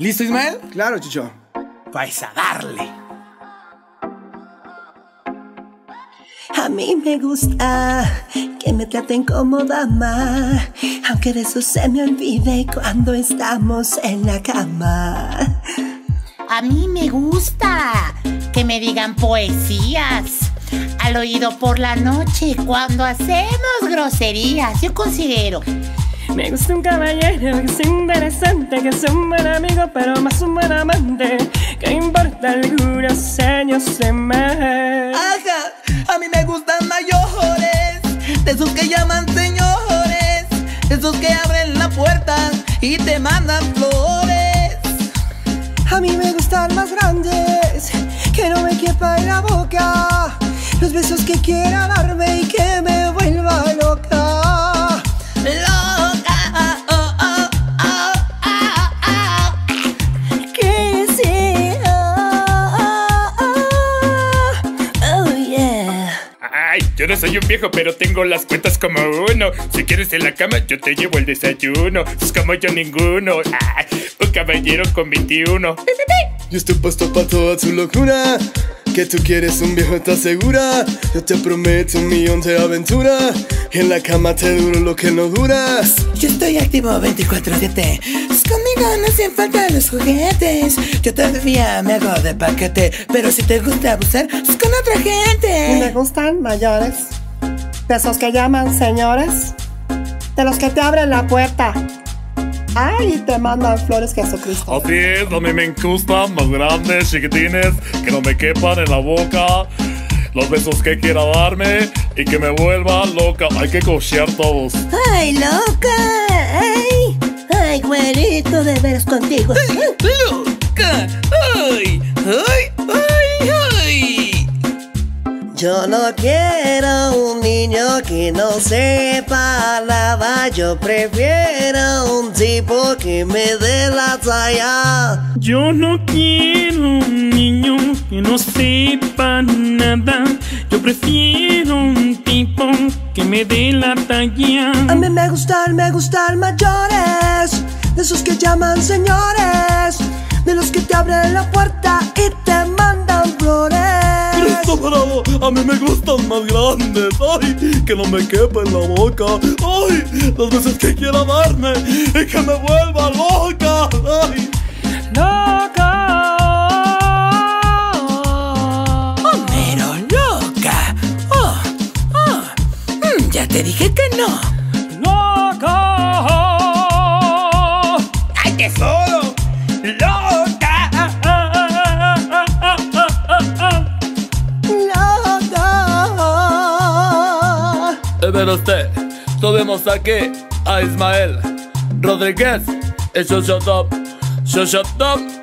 ¿Listo, Ismael? Claro, Chicho. Vais a darle. A mí me gusta que me traten como dama, aunque de eso se me olvide cuando estamos en la cama. A mí me gusta que me digan poesías al oído por la noche cuando hacemos groserías. Yo considero. Me gusta un caballero que sea interesante, que sea un buen amigo pero más un buen amante, que importa algunos años de más. Ajá, a mí me gustan mayores, de esos que llaman señores, de esos que abren la puerta y te mandan flores. A mí me gustan más grandes, que no me quepa en la boca, los besos que quiera darme y que me vuelva loca. Yo no soy un viejo, pero tengo las cuentas como uno. Si quieres en la cama, yo te llevo el desayuno. Es como yo ninguno. Un caballero con 21. Yo estoy puesto para toda tu locura. Que tú quieres un viejo, ¿estás segura? Yo te prometo 1.000.000 de aventuras. Y en la cama te duro lo que no duras. Yo estoy activo 24/7. Conmigo no hacen falta los juguetes. Yo todavía me hago de paquete, pero si te gusta abusar, es con otra gente. Y me gustan mayores, de esos que llaman señores, de los que te abren la puerta. Ay, y te mandan flores, Jesucristo. Así es, a mí me gustan más grandes, chiquitines, que no me quepan en la boca. Los besos que quiera darme y que me vuelva loca. Hay que cochear todos. Ay, loca. Ay, güerito, de veras contigo. ¡Loca! ¡Ay! ¡Ay! ¡Ay! ¡Ay! Yo no quiero un niño que no sepa nada. Yo prefiero un tipo que me dé la talla. Yo no quiero un niño que no sepa nada. Yo prefiero un tipo que me dé la talla. A mí me gustan mayores, de esos que llaman señores, de los que te abren la puerta y te mandan flores. Cristo bravo, a mí me gustan más grandes. Ay, que no me quepa en la boca. Ay, las veces que quiera darme y que me vuelva loca. Ay. ¡Loca! Homero, loca. Ya te dije que no. ¡Loca! ¡Ay, tesoro! ¡Loca! Pero usted, tuvimos aquí a Ismael Rodríguez. Shut up.